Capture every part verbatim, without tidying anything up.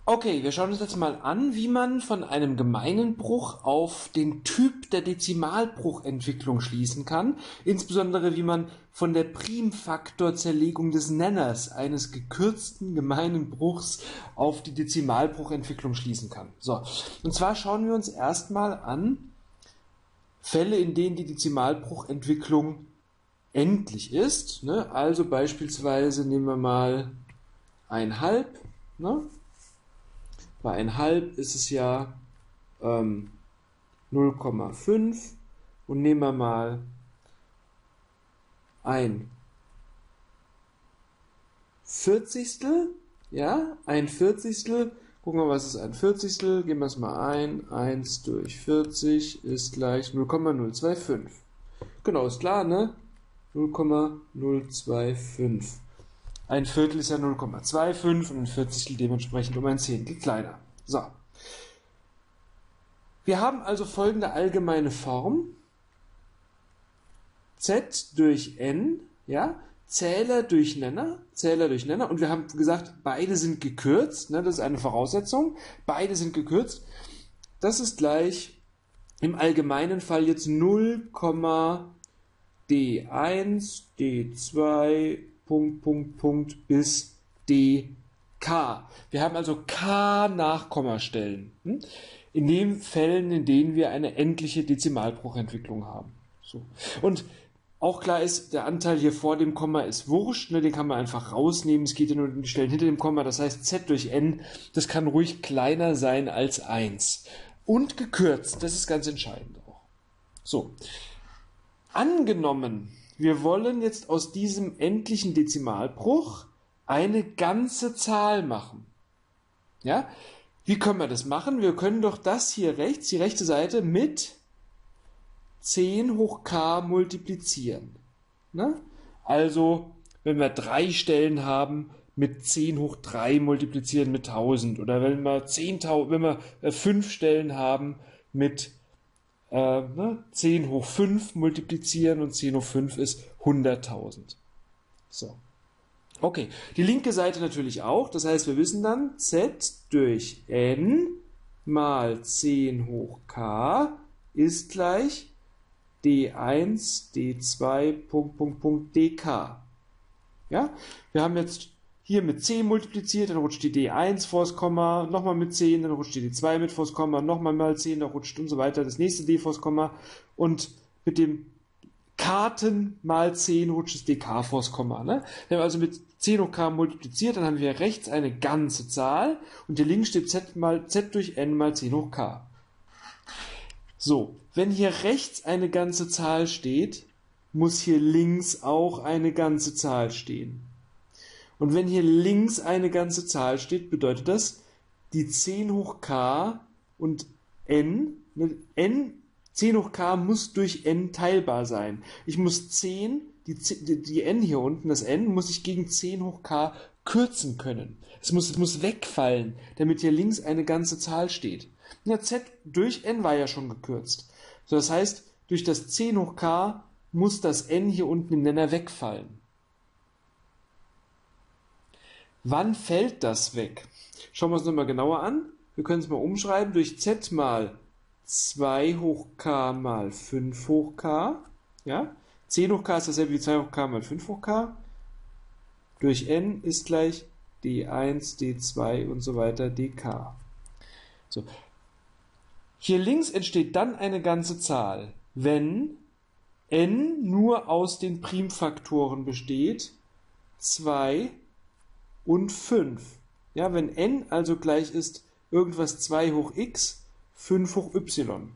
Okay, wir schauen uns jetzt mal an, wie man von einem gemeinen Bruch auf den Typ der Dezimalbruchentwicklung schließen kann, insbesondere wie man von der Primfaktorzerlegung des Nenners eines gekürzten gemeinen Bruchs auf die Dezimalbruchentwicklung schließen kann. So, und zwar schauen wir uns erstmal an Fälle, in denen die Dezimalbruchentwicklung endlich ist, ne? Also beispielsweise nehmen wir mal ein Halb, ne? Bei ein Halb ist es ja ähm, null Komma fünf und nehmen wir mal ein Vierzigstel, ja, ein Vierzigstel, gucken wir, was ist ein Vierzigstel, geben wir es mal ein, eins durch vierzig ist gleich null Komma null zwei fünf. Genau, ist klar, ne? null Komma null zwei fünf. Ein Viertel ist ja null Komma fünfundzwanzig und ein Vierzigstel dementsprechend um ein Zehntel kleiner. So. Wir haben also folgende allgemeine Form. Z durch n, ja, Zähler durch Nenner, Zähler durch Nenner, und wir haben gesagt, beide sind gekürzt, ne, das ist eine Voraussetzung, beide sind gekürzt. Das ist gleich im allgemeinen Fall jetzt null, D eins, D zwei, Punkt, Punkt, Punkt bis dk. Wir haben also k Nachkommastellen. Hm? In den Fällen, in denen wir eine endliche Dezimalbruchentwicklung haben. So. Und auch klar ist, der Anteil hier vor dem Komma ist wurscht, ne? Den kann man einfach rausnehmen. Es geht ja nur um die Stellen hinter dem Komma. Das heißt, z durch n, das kann ruhig kleiner sein als eins. Und gekürzt, das ist ganz entscheidend auch. So. Angenommen, wir wollen jetzt aus diesem endlichen Dezimalbruch eine ganze Zahl machen. Ja? Wie können wir das machen? Wir können doch das hier rechts, die rechte Seite, mit zehn hoch k multiplizieren. Ne? Also, wenn wir drei Stellen haben, mit zehn hoch drei multiplizieren mit tausend. Oder wenn wir, zehntausend, wenn wir äh, fünf Stellen haben, mit äh, ne, zehn hoch fünf multiplizieren, und zehn hoch fünf ist hunderttausend. So. Okay, die linke Seite natürlich auch, das heißt, wir wissen dann, z durch n mal zehn hoch k ist gleich d eins, d zwei, Punkt, Punkt, Punkt, dk. Ja, wir haben jetzt hier mit zehn multipliziert, dann rutscht die d eins vors Komma, nochmal mit zehn, dann rutscht die d zwei mit vors Komma, nochmal mal zehn, dann rutscht und so weiter das nächste d vors Komma, und mit dem Karten mal zehn rutscht das dk vors Komma. Ne? Wir haben also mit zehn hoch k multipliziert, dann haben wir rechts eine ganze Zahl und hier links steht z, mal, z durch n mal zehn hoch k. So, wenn hier rechts eine ganze Zahl steht, muss hier links auch eine ganze Zahl stehen. Und wenn hier links eine ganze Zahl steht, bedeutet das, die zehn hoch k und n, n, zehn hoch k muss durch n teilbar sein. Ich muss zehn, die, die, die n hier unten, das n, muss ich gegen zehn hoch k kürzen können. Es muss, es muss wegfallen, damit hier links eine ganze Zahl steht. Ja, z durch n war ja schon gekürzt. So, das heißt, durch das zehn hoch k muss das n hier unten im Nenner wegfallen. Wann fällt das weg? Schauen wir uns nochmal genauer an. Wir können es mal umschreiben durch z mal zwei hoch k mal fünf hoch k. Ja? zehn hoch k ist dasselbe wie zwei hoch k mal fünf hoch k. Durch n ist gleich d eins, d zwei und so weiter dk. So. Hier links entsteht dann eine ganze Zahl, wenn n nur aus den Primfaktoren besteht, zwei und fünf. Ja, wenn n also gleich ist irgendwas zwei hoch x, fünf hoch y.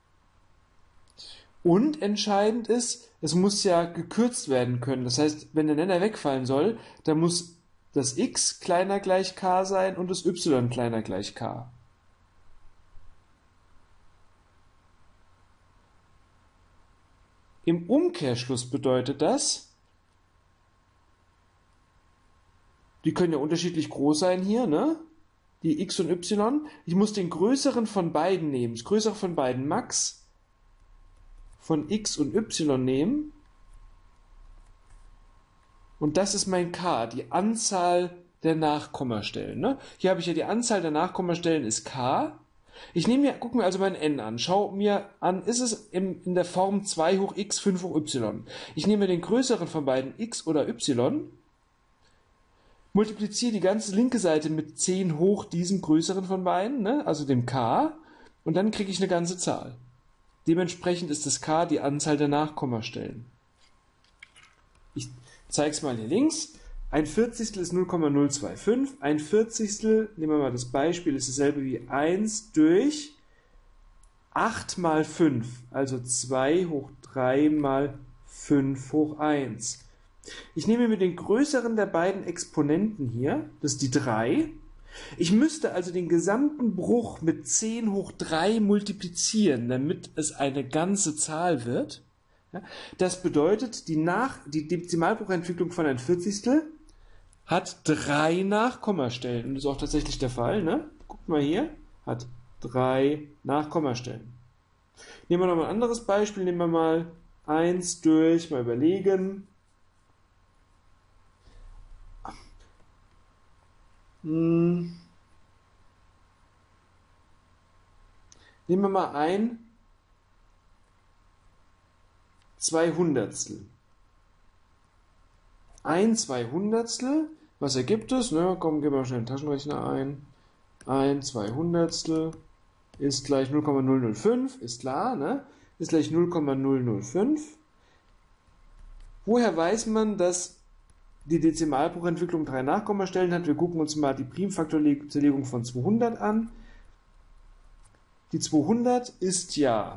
Und entscheidend ist, es muss ja gekürzt werden können. Das heißt, wenn der Nenner wegfallen soll, dann muss das x kleiner gleich k sein und das y kleiner gleich k. Im Umkehrschluss bedeutet das, die können ja unterschiedlich groß sein hier, ne? Die x und y. Ich muss den größeren von beiden nehmen. Das größere von beiden, Max, von x und y nehmen. Und das ist mein k, die Anzahl der Nachkommastellen. Ne? Hier habe ich ja die Anzahl der Nachkommastellen ist k. Ich nehme mir, guck mir also mein n an. Schau mir an, ist es in, in der Form zwei hoch x, fünf hoch y. Ich nehme den größeren von beiden, x oder y, multipliziere die ganze linke Seite mit zehn hoch diesem größeren von beiden, ne? Also dem k, und dann kriege ich eine ganze Zahl. Dementsprechend ist das k die Anzahl der Nachkommastellen. Ich zeige es mal hier links. Ein Vierzigstel ist null Komma null zwei fünf. Ein Vierzigstel, nehmen wir mal das Beispiel, ist dasselbe wie eins durch acht mal fünf, also zwei hoch drei mal fünf hoch eins. Ich nehme mir den größeren der beiden Exponenten hier, das ist die drei. Ich müsste also den gesamten Bruch mit zehn hoch drei multiplizieren, damit es eine ganze Zahl wird. Das bedeutet, die, Nach die Dezimalbruchentwicklung von ein Vierzigstel hat drei Nachkommastellen. Und das ist auch tatsächlich der Fall. Ne? Guckt mal hier, hat drei Nachkommastellen. Nehmen wir noch mal ein anderes Beispiel. Nehmen wir mal eins durch, mal überlegen. Hm. Nehmen wir mal ein Zweihundertstel. Ein Zweihundertstel, was ergibt es? Ne? Komm, gehen wir mal schnell den Taschenrechner ein. Ein Zweihundertstel ist gleich null Komma null null fünf, ist klar, ne? Ist gleich null Komma null null fünf. Woher weiß man, dass die Dezimalbruchentwicklung drei Nachkommastellen hat? Wir gucken uns mal die Primfaktorzerlegung von zweihundert an. Die zweihundert ist ja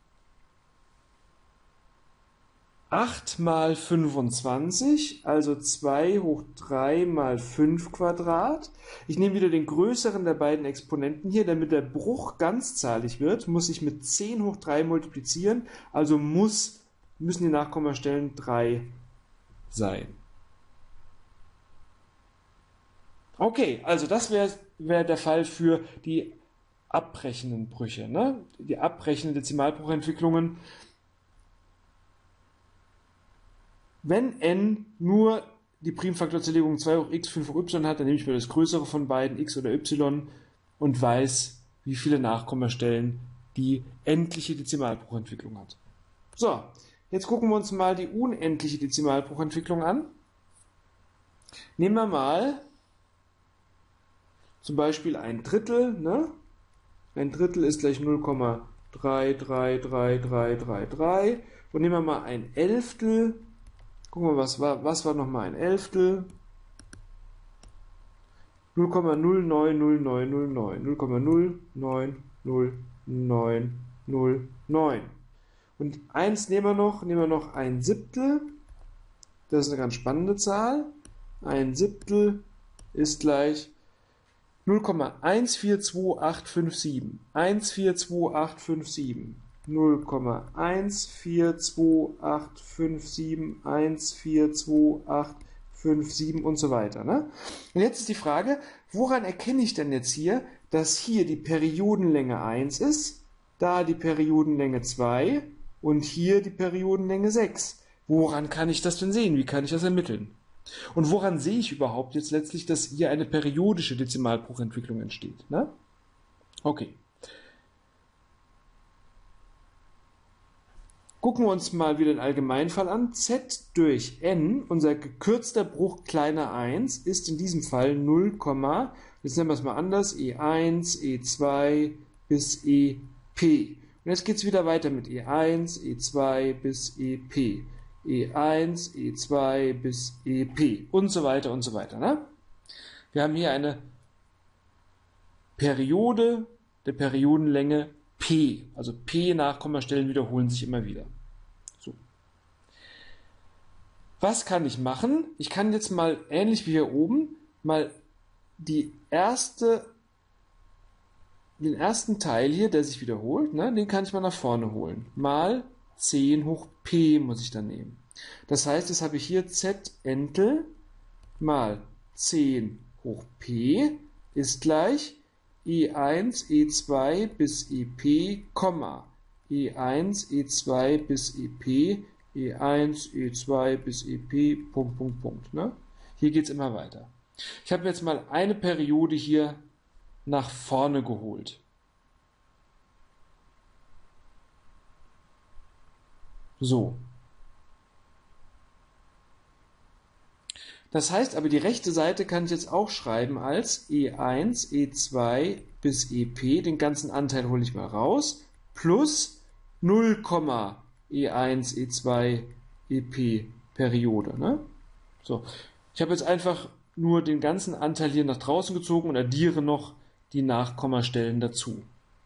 acht mal fünfundzwanzig, also zwei hoch drei mal fünf Quadrat. Ich nehme wieder den größeren der beiden Exponenten hier, damit der Bruch ganzzahlig wird, muss ich mit zehn hoch drei multiplizieren, also muss, müssen die Nachkommastellen drei sein. Okay, also das wäre wär der Fall für die abbrechenden Brüche, ne? Die abbrechenden Dezimalbruchentwicklungen. Wenn n nur die Primfaktorzerlegung zwei hoch x, fünf hoch y hat, dann nehme ich mir das größere von beiden, x oder y, und weiß, wie viele Nachkommastellen die endliche Dezimalbruchentwicklung hat. So, jetzt gucken wir uns mal die unendliche Dezimalbruchentwicklung an. Nehmen wir mal zum Beispiel ein Drittel, ne? Ein Drittel ist gleich null Komma drei drei drei drei drei drei, und nehmen wir mal ein Elftel. Gucken wir mal, was war, was war nochmal ein Elftel? null Komma null neun null neun null neun, null Komma null neun null neun null neun. Und eins nehmen wir noch, nehmen wir noch ein Siebtel. Das ist eine ganz spannende Zahl. Ein Siebtel ist gleich null Komma eins vier zwei acht fünf sieben. eins vier zwei acht fünf sieben. null Komma eins vier zwei acht fünf sieben, eins vier zwei acht fünf sieben und so weiter. Ne? Und jetzt ist die Frage, woran erkenne ich denn jetzt hier, dass hier die Periodenlänge eins ist, da die Periodenlänge zwei und hier die Periodenlänge sechs? Woran kann ich das denn sehen? Wie kann ich das ermitteln? Und woran sehe ich überhaupt jetzt letztlich, dass hier eine periodische Dezimalbruchentwicklung entsteht? Ne? Okay. Gucken wir uns mal wieder den Allgemeinfall an. Z durch n, unser gekürzter Bruch kleiner eins, ist in diesem Fall null, jetzt nennen wir es mal anders, E eins, E zwei bis E P. Und jetzt geht es wieder weiter mit E eins, E zwei bis E P. E eins, E zwei bis E P und so weiter und so weiter. Ne? Wir haben hier eine Periode der Periodenlänge P. Also P Nachkommastellen wiederholen sich immer wieder. So. Was kann ich machen? Ich kann jetzt mal, ähnlich wie hier oben, mal die erste, den ersten Teil hier, der sich wiederholt, ne, den kann ich mal nach vorne holen. Mal zehn hoch P muss ich dann nehmen. Das heißt, jetzt habe ich hier Z Entel mal zehn hoch P ist gleich E eins, E zwei bis E P, E eins, E zwei bis E P, E eins, E zwei bis E P, Punkt, Punkt, Punkt. Ne? Hier geht es immer weiter. Ich habe jetzt mal eine Periode hier nach vorne geholt. So. Das heißt aber, die rechte Seite kann ich jetzt auch schreiben als E eins, E zwei bis E P. Den ganzen Anteil hole ich mal raus. Plus null, E eins, E zwei, E P Periode. Ne? So. Ich habe jetzt einfach nur den ganzen Anteil hier nach draußen gezogen und addiere noch die Nachkommastellen dazu.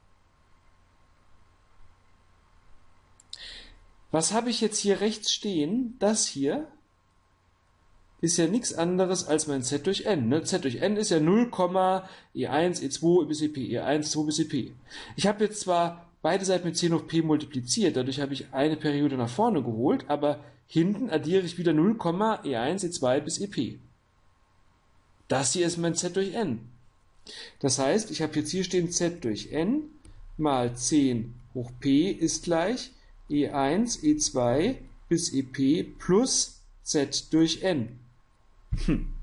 Was habe ich jetzt hier rechts stehen? Das hier ist ja nichts anderes als mein Z durch n. Ne? Z durch n ist ja null, E eins, E zwei bis E P, E eins, E zwei bis E P. Ich habe jetzt zwar beide Seiten mit zehn hoch P multipliziert, dadurch habe ich eine Periode nach vorne geholt, aber hinten addiere ich wieder null, E eins, E zwei bis E P. Das hier ist mein Z durch n. Das heißt, ich habe jetzt hier stehen Z durch n mal zehn hoch P ist gleich E eins, E zwei bis E P plus Z durch n. Hm.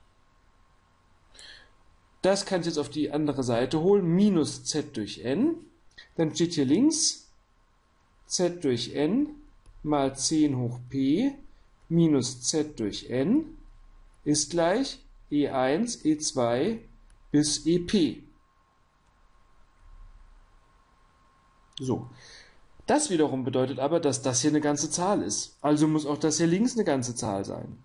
Das kann ich jetzt auf die andere Seite holen, minus Z durch n. Dann steht hier links Z durch n mal zehn hoch P minus Z durch n ist gleich E eins, E zwei bis E P. So. Das wiederum bedeutet aber, dass das hier eine ganze Zahl ist. Also muss auch das hier links eine ganze Zahl sein.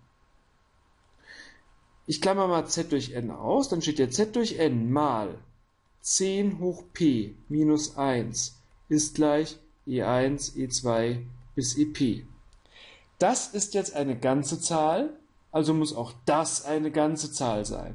Ich klammer mal Z durch n aus, dann steht hier Z durch n mal zehn hoch P minus eins ist gleich E eins, E zwei bis E P. Das ist jetzt eine ganze Zahl, also muss auch das eine ganze Zahl sein.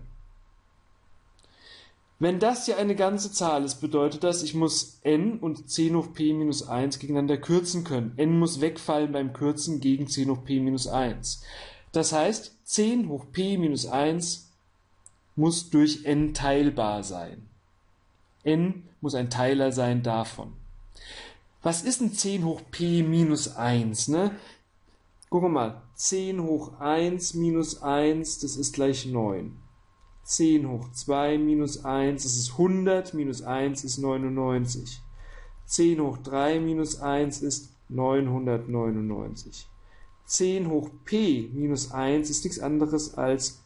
Wenn das hier eine ganze Zahl ist, bedeutet das, ich muss n und zehn hoch P minus eins gegeneinander kürzen können. n muss wegfallen beim Kürzen gegen zehn hoch P minus eins. Das heißt, zehn hoch P minus eins muss durch n teilbar sein. n muss ein Teiler sein davon. Was ist denn zehn hoch P minus eins? Ne? Gucken wir mal. zehn hoch eins minus eins, das ist gleich neun. zehn hoch zwei minus eins, das ist hundert, minus eins ist neunundneunzig. zehn hoch drei minus eins ist neunhundertneunundneunzig. zehn hoch P minus eins ist nichts anderes als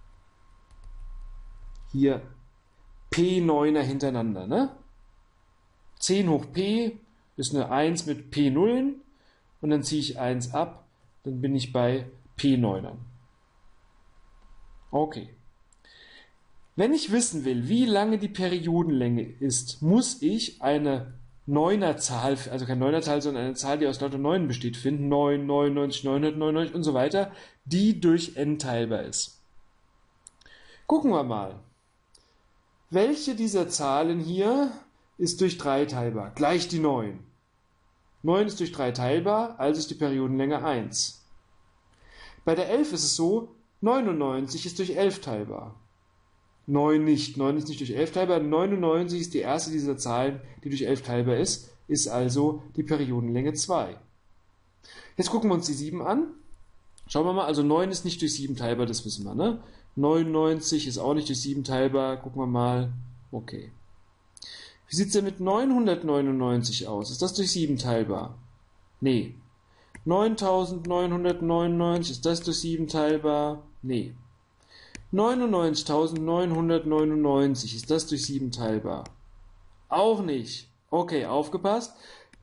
hier P neuner hintereinander. Ne? zehn hoch P ist eine eins mit P Nullen und dann ziehe ich eins ab, dann bin ich bei P neunern. Okay. Wenn ich wissen will, wie lange die Periodenlänge ist, muss ich eine Neunerzahl, also keine Neunerzahl, sondern eine Zahl, die aus lauter Neunen besteht, finden. neun, neunundneunzig, neunhundertneunundneunzig und so weiter, die durch n teilbar ist. Gucken wir mal. Welche dieser Zahlen hier ist durch drei teilbar? Gleich die neun. neun ist durch drei teilbar, also ist die Periodenlänge eins. Bei der elf ist es so, neunundneunzig ist durch elf teilbar. neun nicht. neun ist nicht durch elf teilbar. neunundneunzig ist die erste dieser Zahlen, die durch elf teilbar ist, ist also die Periodenlänge zwei. Jetzt gucken wir uns die sieben an. Schauen wir mal, also neun ist nicht durch sieben teilbar, das wissen wir, ne? neunundneunzig ist auch nicht durch sieben teilbar, gucken wir mal. Okay. Wie sieht es denn mit neunhundertneunundneunzig aus? Ist das durch sieben teilbar? Nee. neuntausendneunhundertneunundneunzig, ist das durch sieben teilbar? Nee. neunundneunzigtausendneunhundertneunundneunzig, ist das durch sieben teilbar? Auch nicht. Okay, aufgepasst.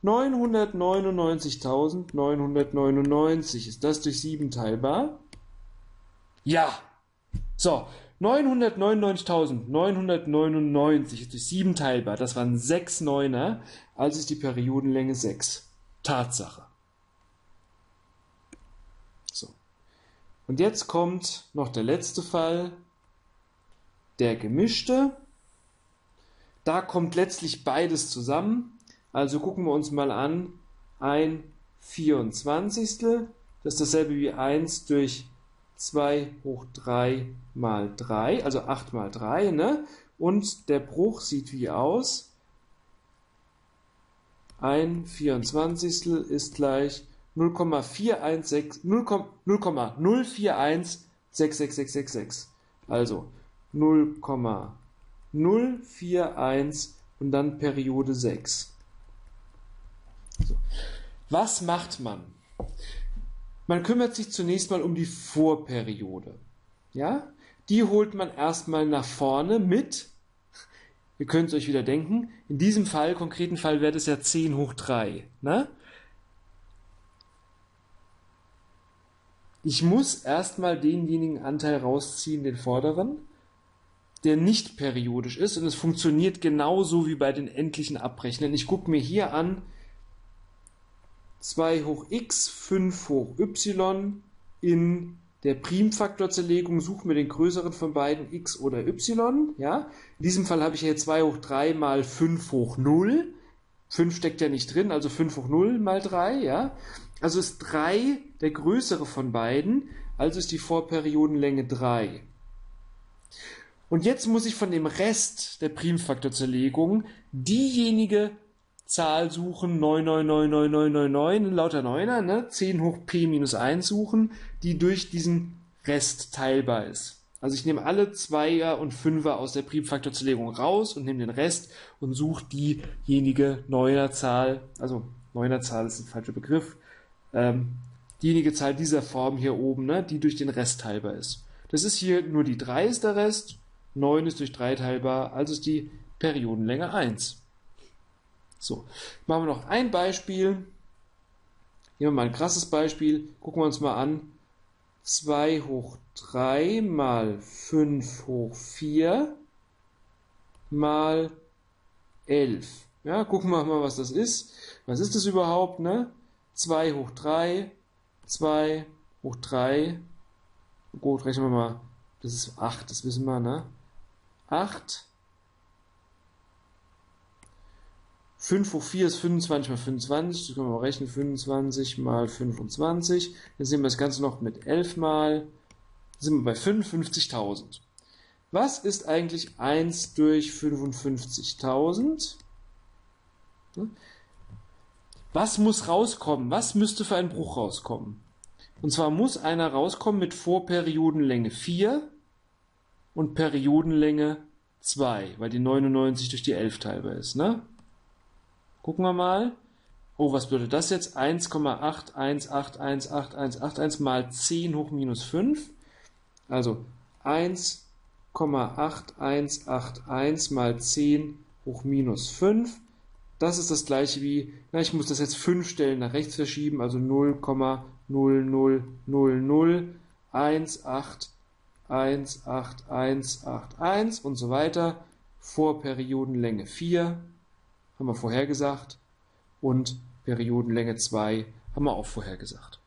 neunhundertneunundneunzigtausendneunhundertneunundneunzig, ist das durch sieben teilbar? Ja. So, neunhundertneunundneunzigtausendneunhundertneunundneunzig ist durch sieben teilbar. Das waren sechs Neuner, also ist die Periodenlänge sechs. Tatsache. So. Und jetzt kommt noch der letzte Fall, der gemischte. Da kommt letztlich beides zusammen. Also gucken wir uns mal an, ein vierundzwanzigstel, das ist dasselbe wie eins durch zwei hoch drei mal drei, also acht mal drei, ne? Und der Bruch sieht wie aus? Ein vierundzwanzigstel ist gleich null Komma null vier eins sechs sechs sechs sechs. Also null Komma null vier eins und dann Periode sechs. So. Was macht man? Man kümmert sich zunächst mal um die Vorperiode. Ja? Die holt man erstmal nach vorne mit, ihr könnt es euch wieder denken, in diesem Fall, konkreten Fall, wäre das ja zehn hoch drei. Ne? Ich muss erstmal denjenigen Anteil rausziehen, den vorderen, der nicht periodisch ist, und es funktioniert genauso wie bei den endlichen Abrechnen. Ich gucke mir hier an, zwei hoch x, fünf hoch y in der Primfaktorzerlegung, suche mir den größeren von beiden, x oder y. Ja? In diesem Fall habe ich hier zwei hoch drei mal fünf hoch null. fünf steckt ja nicht drin, also fünf hoch null mal drei. Ja? Also ist drei der größere von beiden, also ist die Vorperiodenlänge drei. Und jetzt muss ich von dem Rest der Primfaktorzerlegung diejenige Zahl suchen, neun neun neun neun neun neun neun, lauter Neuner, ne? zehn hoch p minus eins suchen, die durch diesen Rest teilbar ist. Also ich nehme alle Zweier und Fünfer aus der Primfaktorzerlegung raus und nehme den Rest und suche diejenige Neunerzahl, also Neunerzahl ist ein falscher Begriff, ähm, diejenige Zahl dieser Form hier oben, ne? Die durch den Rest teilbar ist. Das ist hier nur die drei ist der Rest, neun ist durch drei teilbar, also ist die Periodenlänge eins. So, machen wir noch ein Beispiel. Nehmen wir mal ein krasses Beispiel. Gucken wir uns mal an. zwei hoch drei mal fünf hoch vier mal elf. Ja, gucken wir mal, was das ist. Was ist das überhaupt? Ne? zwei hoch drei, zwei hoch drei. Gut, rechnen wir mal. Das ist acht, das wissen wir, ne? acht. fünf hoch vier ist fünfundzwanzig mal fünfundzwanzig, das können wir mal rechnen, fünfundzwanzig mal fünfundzwanzig, dann sehen wir das Ganze noch mit elf mal, dann sind wir bei fünfundfünfzigtausend. Was ist eigentlich eins durch fünfundfünfzigtausend? Was muss rauskommen? Was müsste für ein Bruch rauskommen? Und zwar muss einer rauskommen mit Vorperiodenlänge vier und Periodenlänge zwei, weil die neunundneunzig durch die elf teilbar ist, ne? Gucken wir mal. Oh, was bedeutet das jetzt? eins Komma acht eins acht eins acht eins acht eins mal zehn hoch minus fünf. Also eins Komma acht eins acht eins mal zehn hoch minus fünf. Das ist das gleiche wie, na, ich muss das jetzt fünf Stellen nach rechts verschieben, also null Komma null null null null eins acht eins acht eins acht eins und so weiter. Vorperiodenlänge vier. Haben wir vorher gesagt, und Periodenlänge zwei haben wir auch vorher gesagt.